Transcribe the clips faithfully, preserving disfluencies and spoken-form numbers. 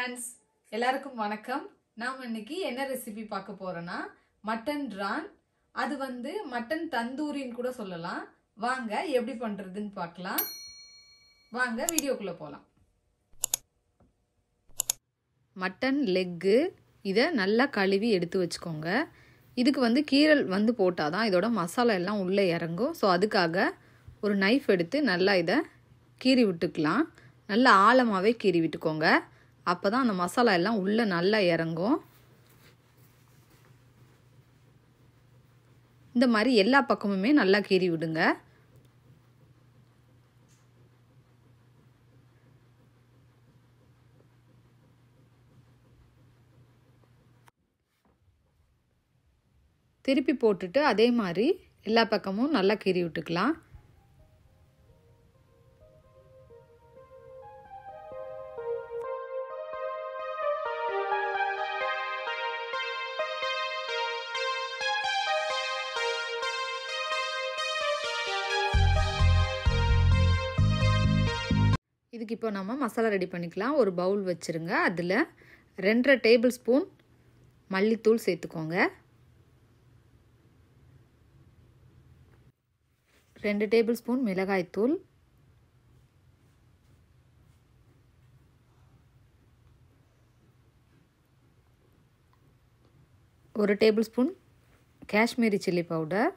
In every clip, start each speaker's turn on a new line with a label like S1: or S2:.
S1: friends, எல்லாருக்கும் வணக்கம். நாம இன்னைக்கு என்ன ரெசிபி பார்க்க போறோம்னா மட்டன் ரான். அது வந்து மட்டன் தந்தூரின்னு கூட சொல்லலாம். வாங்க எப்படி பண்றதுன்னு பார்க்கலாம். வாங்க வீடியோக்குள்ள போலாம். மட்டன் லெக் இத நல்லா கழுவி எடுத்து வச்சுக்கோங்க. இதுக்கு வந்து கீரல் வந்து போட்டாதான் இதோட மசாலா எல்லாம் உள்ளே இறங்கும். ஸோ அதுக்காக ஒரு நைஃப் எடுத்து நல்லா இதை கீறி விட்டுக்கலாம். நல்லா ஆழமாகவே கீறி விட்டுக்கோங்க. அப்போ தான் அந்த மசாலா எல்லாம் உள்ளே நல்லா இறங்கும். இந்த மாதிரி எல்லா பக்கமுமே நல்லா கீறி விடுங்க. திருப்பி போட்டுட்டு அதே மாதிரி எல்லா பக்கமும் நல்லா கீறி விட்டுக்கலாம். இதுக்கு இப்போ நம்ம மசாலா ரெடி பண்ணிக்கலாம். ஒரு பவுல் வச்சுருங்க. அதில் ரெண்டரை டேபிள் ஸ்பூன் மல்லித்தூள் சேர்த்துக்கோங்க. ரெண்டு டேபிள் ஸ்பூன் மிளகாய்த்தூள், ஒரு tablespoon Kashmiri chilli powder,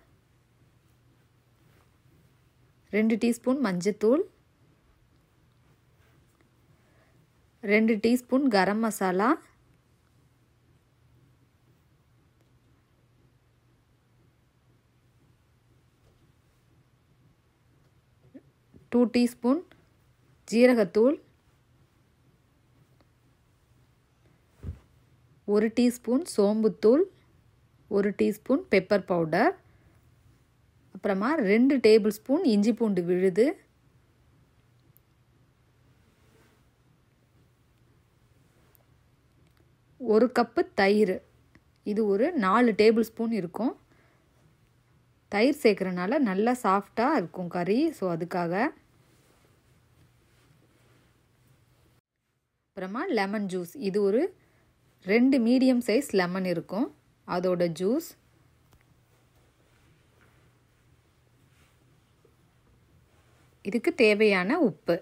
S1: ரெண்டு டீஸ்பூன் மஞ்சத்தூள், ரெண்டு teaspoon garam masala, two teaspoon ஜீரகத்தூள், ஒரு டீஸ்பூன் சோம்புத்தூள், ஒரு டீஸ்பூன் பெப்பர் பவுடர், அப்புறமா ரெண்டு டேபிள் ஸ்பூன் இஞ்சி பூண்டு விழுது, ஒரு கப்பு தயிர். இது ஒரு நாலு டேபிள் ஸ்பூன் இருக்கும். தயிர் சேர்க்குறனால நல்லா சாஃப்டாக இருக்கும் கறி. ஸோ அதுக்காக. அப்புறமா லெமன் ஜூஸ். இது ஒரு ரெண்டு மீடியம் சைஸ் லெமன் இருக்கும், அதோட ஜூஸ். இதுக்கு தேவையான உப்பு.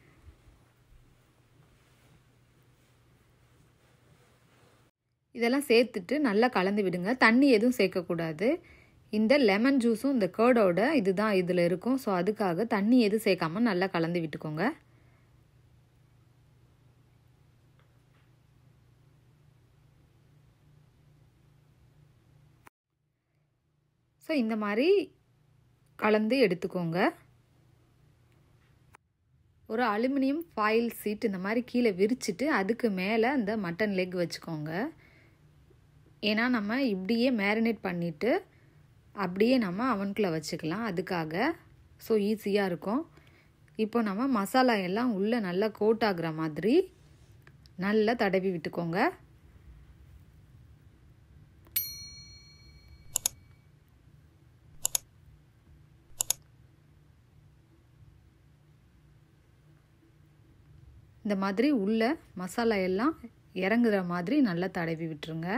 S1: இதெல்லாம் சேர்த்துட்டு நல்லா கலந்து விடுங்க. தண்ணி எதுவும் சேர்க்கக்கூடாது. இந்த லெமன் ஜூஸும் இந்த கர்டோட இதுதான் இதில் இருக்கும். ஸோ அதுக்காக தண்ணி எதுவும் சேர்க்காம நல்லா கலந்து விட்டுக்கோங்க. ஸோ இந்த மாதிரி கலந்து எடுத்துக்கோங்க. ஒரு அலுமினியம் ஃபாயில் சீட் இந்த மாதிரி கீழே விரிச்சிட்டு அதுக்கு மேலே இந்த மட்டன் லெக் வச்சுக்கோங்க. ஏன்னா நம்ம இப்படியே மேரினேட் பண்ணிவிட்டு அப்படியே நம்ம அவனுக்குள்ளே வச்சுக்கலாம். அதுக்காக. ஸோ ஈஸியாக இருக்கும். இப்போ நம்ம மசாலா எல்லாம் உள்ளே நல்லா கோட் ஆகுற மாதிரி நல்லா தடவி விட்டுக்கோங்க. இந்த மாதிரி உள்ள மசாலா எல்லாம் இறங்குற மாதிரி நல்லா தடவி விட்டுருங்க.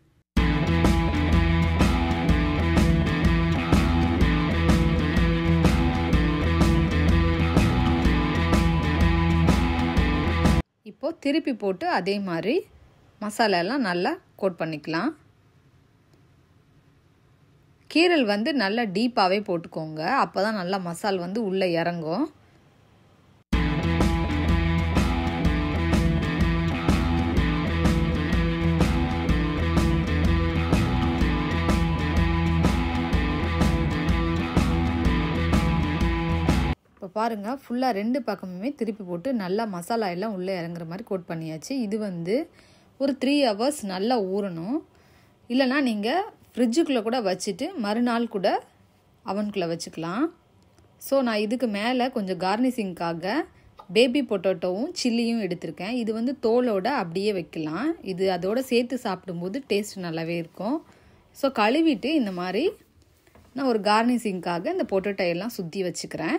S1: இப்போ திருப்பி போட்டு அதே மாதிரி மசாலா எல்லாம் நல்லா கோட் பண்ணிக்கலாம். கீரல் வந்து நல்லா டீப்பாகவே போட்டுக்கோங்க. அப்போ தான் நல்லா மசால் வந்து உள்ளே இறங்கும். இப்போ பாருங்கள், ஃபுல்லாக ரெண்டு பக்கமுமே திருப்பி போட்டு நல்லா மசாலா எல்லாம் உள்ளே இறங்குற மாதிரி கோட் பண்ணியாச்சு. இது வந்து ஒரு த்ரீ ஹவர்ஸ் நல்லா ஊறணும். இல்லைனா நீங்கள் ஃப்ரிட்ஜுக்குள்ளே கூட வச்சுட்டு மறுநாள் கூட அவனுக்குள்ளே வச்சுக்கலாம். ஸோ நான் இதுக்கு மேலே கொஞ்சம் கார்னிஷிங்காக பேபி பொட்டேட்டோவும் சில்லியும் எடுத்திருக்கேன். இது வந்து தோலோட அப்படியே வைக்கலாம். இது அதோடு சேர்த்து சாப்பிடும்போது டேஸ்ட் நல்லாவே இருக்கும். ஸோ கழுவிட்டு இந்த மாதிரி நான் ஒரு கார்னிஷிங்காக இந்த பொட்டேட்டோ எல்லாம் சுற்றி வச்சுக்கிறேன்.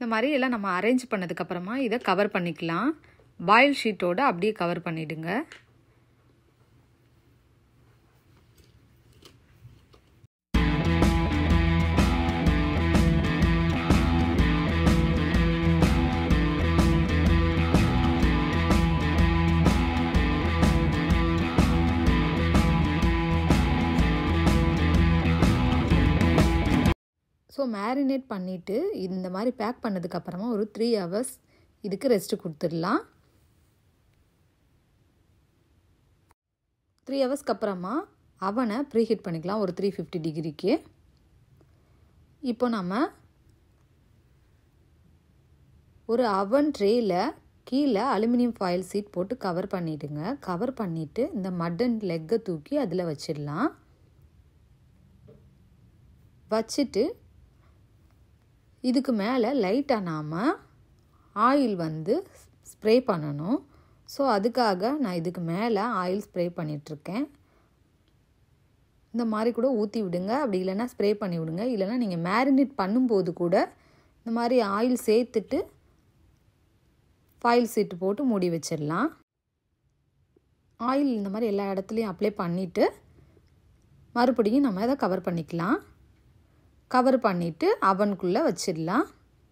S1: இந்த மாதிரி எல்லாம் நம்ம அரேஞ்ச் பண்ணதுக்கப்புறமா இதை கவர் பண்ணிக்கலாம். பாயில் ஷீட்டோடு அப்படியே கவர் பண்ணிவிடுங்க. ஸோ மேரினேட் பண்ணிவிட்டு இந்த மாதிரி பேக் பண்ணதுக்கப்புறமா ஒரு த்ரீ ஹவர்ஸ் இதுக்கு ரெஸ்ட்டு கொடுத்துடலாம். த்ரீ ஹவர்ஸ்க்கு அப்புறமா அவனை ப்ரீஹீட் பண்ணிக்கலாம் ஒரு த்ரீ ஃபிஃப்டி டிகிரிக்கு. இப்போ நம்ம ஒரு அவன் ட்ரேயில் கீழே அலுமினியம் ஃபாயில் சீட் போட்டு கவர் பண்ணிவிடுங்க. கவர் பண்ணிவிட்டு இந்த மட்டன் லெக்கை தூக்கி அதில் வச்சிடலாம். வச்சுட்டு இதுக்கு மேலே லைட்டாக நாம் ஆயில் வந்து ஸ்ப்ரே பண்ணணும். ஸோ அதுக்காக நான் இதுக்கு மேலே ஆயில் ஸ்ப்ரே பண்ணிகிட்ருக்கேன். இந்த மாதிரி கூட ஊற்றி விடுங்க, அப்படி இல்லைன்னா ஸ்ப்ரே பண்ணி விடுங்க. இல்லைன்னா நீங்கள் மேரினேட் பண்ணும்போது கூட இந்த மாதிரி ஆயில் சேர்த்துட்டு ஃபாயில் சீட்டு போட்டு மூடி வச்சிடலாம். ஆயில் இந்த மாதிரி எல்லா இடத்துலையும் அப்ளை பண்ணிவிட்டு மறுபடியும் நம்ம இதை கவர் பண்ணிக்கலாம். கவர் பண்ணிவிட்டு அவனுக்குள்ளே வச்சிடலாம்.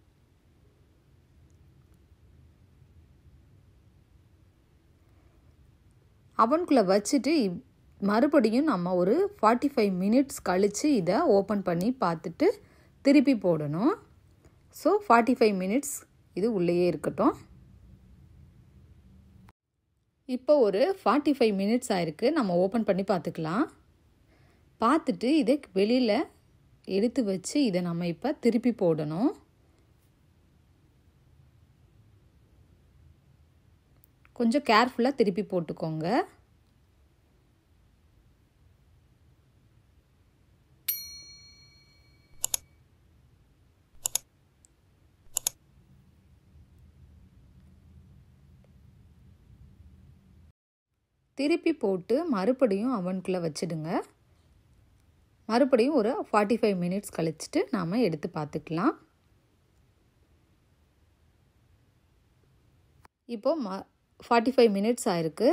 S1: அவனுக்குள்ளே வச்சுட்டு மறுபடியும் நம்ம ஒரு ஃபார்ட்டி ஃபைவ் மினிட்ஸ் கழித்து இதை ஓப்பன் பண்ணி பார்த்துட்டு திருப்பி போடணும். ஸோ ஃபார்ட்டி ஃபைவ் மினிட்ஸ் இது உள்ளேயே இருக்கட்டும். இப்போ ஒரு ஃபார்ட்டி ஃபைவ் மினிட்ஸ் ஆயிருக்கு. நம்ம ஓப்பன் பண்ணி பார்த்துக்கலாம். பார்த்துட்டு இதை வெளியில் எடுத்து வச்சு இதை நம்ம இப்போ திருப்பி போடணும். கொஞ்சம் கேர்ஃபுல்லாக திருப்பி போட்டுக்கோங்க. திருப்பி போட்டு மறுபடியும் அவனுக்குள்ளே வச்சிடுங்க. மறுபடியும் ஒரு ஃபார்ட்டி ஃபைவ் மினிட்ஸ் கழிச்சிட்டு நாம் எடுத்து பார்த்துக்கலாம். இப்போது ம ஃபார்ட்டி ஃபைவ் மினிட்ஸ் ஆயிருக்கு.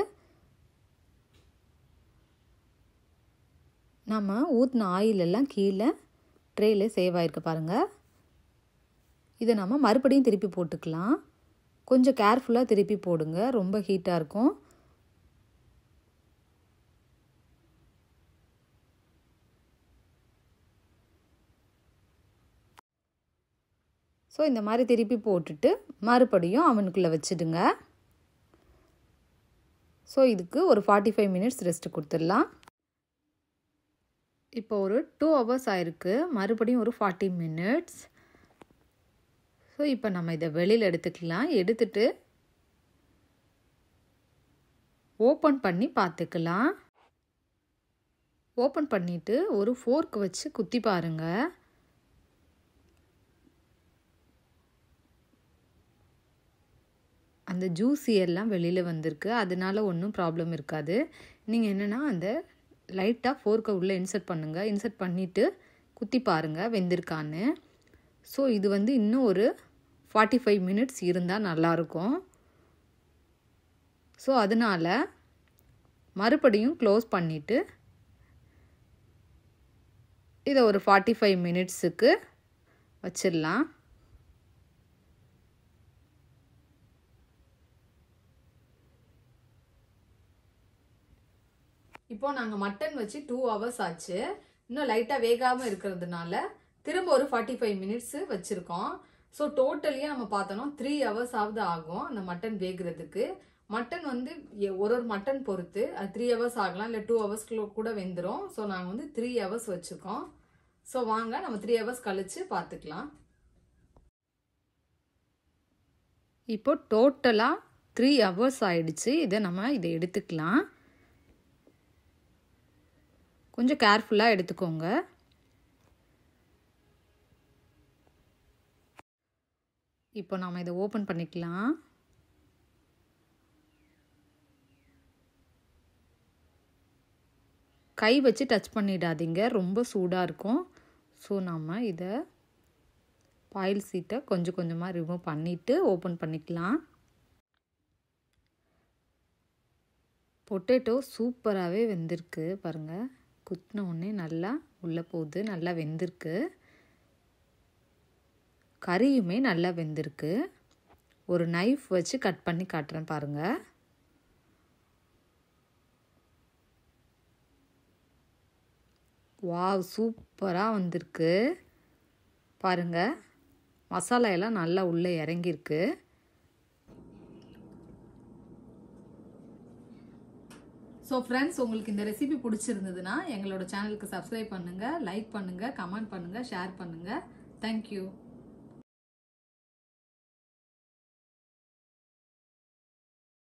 S1: நம்ம ஊற்றின ஆயில் எல்லாம் கீழே ட்ரேயில் சேவ் ஆகிருக்கு பாருங்கள். இதை நம்ம மறுபடியும் திருப்பி போட்டுக்கலாம். கொஞ்சம் கேர்ஃபுல்லாக திருப்பி போடுங்க, ரொம்ப ஹீட்டாக இருக்கும். ஸோ இந்த மாதிரி திருப்பி போட்டுட்டு மறுபடியும் அவனுக்குள்ளே வச்சுடுங்க. ஸோ இதுக்கு ஒரு ஃபார்ட்டி ஃபைவ் மினிட்ஸ் ரெஸ்ட்டு கொடுத்துடலாம். இப்போ ஒரு டூ ஹவர்ஸ் ஆயிருக்கு. மறுபடியும் ஒரு ஃபார்ட்டி மினிட்ஸ். ஸோ இப்போ நம்ம இதை வெளியில் எடுத்துக்கலாம். எடுத்துட்டு ஓப்பன் பண்ணி பார்த்துக்கலாம். ஓப்பன் பண்ணிவிட்டு ஒரு ஃபோர்க் வச்சு குத்தி பாருங்கள். அந்த ஜூஸி எல்லாம் வெளியில் வந்திருக்கு. அதனால ஒன்றும் ப்ராப்ளம் இருக்காது. நீங்கள் என்னென்னா அந்த லைட்டாக ஃபோர்க்கை உள்ளே இன்சர்ட் பண்ணுங்கள். இன்சர்ட் பண்ணிவிட்டு குத்தி பாருங்கள் வெந்திருக்கான்னு. ஸோ இது வந்து இன்னும் ஒரு ஃபார்ட்டி ஃபைவ் மினிட்ஸ் இருந்தால் நல்லாயிருக்கும். ஸோ அதனால் மறுபடியும் க்ளோஸ் பண்ணிவிட்டு இதை ஒரு ஃபார்ட்டி ஃபைவ் மினிட்ஸுக்கு வச்சிடலாம். இப்போ நாங்கள் மட்டன் வச்சு டூ ஹவர்ஸ் ஆச்சு. இன்னும் லைட்டாக வேகாமல் இருக்கிறதுனால திரும்ப ஒரு ஃபார்ட்டி ஃபைவ் மினிட்ஸு வச்சுருக்கோம். ஸோ டோட்டலியாக நம்ம பார்த்தோன்னா த்ரீ ஹவர்ஸ் ஆகுது ஆகும் அந்த மட்டன் வேகிறதுக்கு. மட்டன் வந்து ஒரு ஒரு மட்டன் பொறுத்து அது த்ரீ ஹவர்ஸ் ஆகலாம், இல்லை டூ ஹவர்ஸ்க்குள்ள கூட வெந்துடும். ஸோ நாங்கள் வந்து த்ரீ ஹவர்ஸ் வச்சுருக்கோம். ஸோ வாங்க நம்ம த்ரீ ஹவர்ஸ் கழித்து பார்த்துக்கலாம். இப்போ டோட்டலாக த்ரீ ஹவர்ஸ் ஆயிடுச்சு. இதை நம்ம இதை எடுத்துக்கலாம். கொஞ்சம் கேர்ஃபுல்லாக எடுத்துக்கோங்க. இப்போ நாம் இதை ஓப்பன் பண்ணிக்கலாம். கை வச்சு டச் பண்ணிடாதீங்க, ரொம்ப சூடாக இருக்கும். ஸோ நம்ம இதை பாயில் சீட்டை கொஞ்சம் கொஞ்சமாக ரிமூவ் பண்ணிவிட்டு ஓப்பன் பண்ணிக்கலாம். பொட்டேட்டோ சூப்பராகவே வெந்திருக்கு பாருங்கள். குத்தின உடனே நல்லா உள்ளே போகுது, நல்லா வெந்திருக்கு. கறியுமே நல்லா வெந்திருக்கு. ஒரு நைஃப் வச்சு கட் பண்ணி காட்டுறேன் பாருங்கள். வாவ், சூப்பராக வந்திருக்கு பாருங்கள். மசாலா எல்லாம் நல்லா உள்ளே இறங்கியிருக்கு. ஸோ ஃப்ரெண்ட்ஸ், உங்களுக்கு இந்த ரெசிபி பிடிச்சிருந்ததுன்னா எங்களோட சேனலுக்கு சப்ஸ்கிரைப் பண்ணுங்கள், லைக் பண்ணுங்கள், கமெண்ட் பண்ணுங்கள், ஷேர் பண்ணுங்கள். தேங்க்யூ.